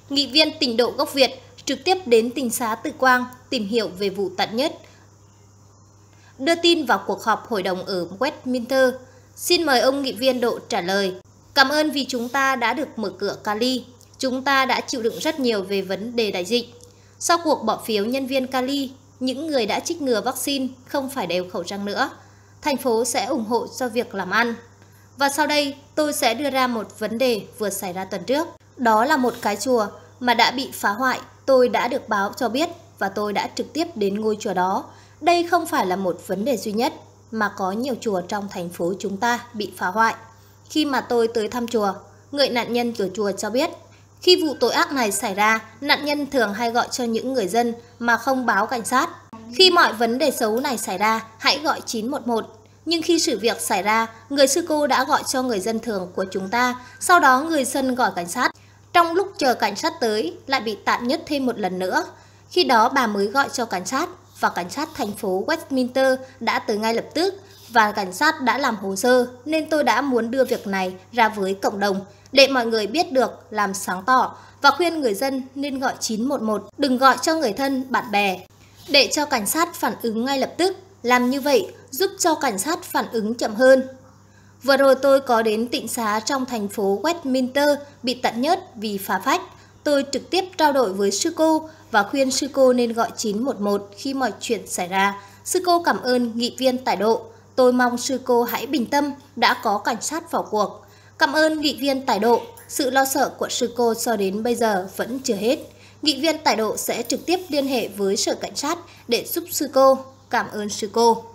nghị viên Tịnh độ gốc Việt trực tiếp đến Tịnh xá Từ Quang tìm hiểu về vụ Tận Nhất, đưa tin vào cuộc họp hội đồng ở Westminster. Xin mời ông nghị viên Độ trả lời. Cảm ơn vì chúng ta đã được mở cửa Cali. Chúng ta đã chịu đựng rất nhiều về vấn đề đại dịch. Sau cuộc bỏ phiếu nhân viên Cali, những người đã trích ngừa vaccine không phải đeo khẩu trang nữa. Thành phố sẽ ủng hộ cho việc làm ăn. Và sau đây, tôi sẽ đưa ra một vấn đề vừa xảy ra tuần trước. Đó là một cái chùa mà đã bị phá hoại. Tôi đã được báo cho biết và tôi đã trực tiếp đến ngôi chùa đó. Đây không phải là một vấn đề duy nhất, mà có nhiều chùa trong thành phố chúng ta bị phá hoại. Khi mà tôi tới thăm chùa, người nạn nhân của chùa cho biết, khi vụ tội ác này xảy ra, nạn nhân thường hay gọi cho những người dân mà không báo cảnh sát. Khi mọi vấn đề xấu này xảy ra, hãy gọi 911. Nhưng khi sự việc xảy ra, người sư cô đã gọi cho người dân thường của chúng ta, sau đó người dân gọi cảnh sát. Trong lúc chờ cảnh sát tới, lại bị Tạn Nhất thêm một lần nữa. Khi đó bà mới gọi cho cảnh sát, và cảnh sát thành phố Westminster đã tới ngay lập tức, và cảnh sát đã làm hồ sơ, nên tôi đã muốn đưa việc này ra với cộng đồng, để mọi người biết được, làm sáng tỏ, và khuyên người dân nên gọi 911, đừng gọi cho người thân, bạn bè, để cho cảnh sát phản ứng ngay lập tức. Làm như vậy giúp cho cảnh sát phản ứng chậm hơn. Vừa rồi tôi có đến tịnh xá trong thành phố Westminster bị Tận Nhất vì phá phách. Tôi trực tiếp trao đổi với sư cô và khuyên sư cô nên gọi 911 khi mọi chuyện xảy ra. Sư cô cảm ơn nghị viên Tải Độ. Tôi mong sư cô hãy bình tâm, đã có cảnh sát vào cuộc. Cảm ơn nghị viên Tải Độ. Sự lo sợ của sư cô cho đến bây giờ vẫn chưa hết. Nghị viên Tải Độ sẽ trực tiếp liên hệ với sở cảnh sát để giúp sư cô. Cảm ơn sư cô.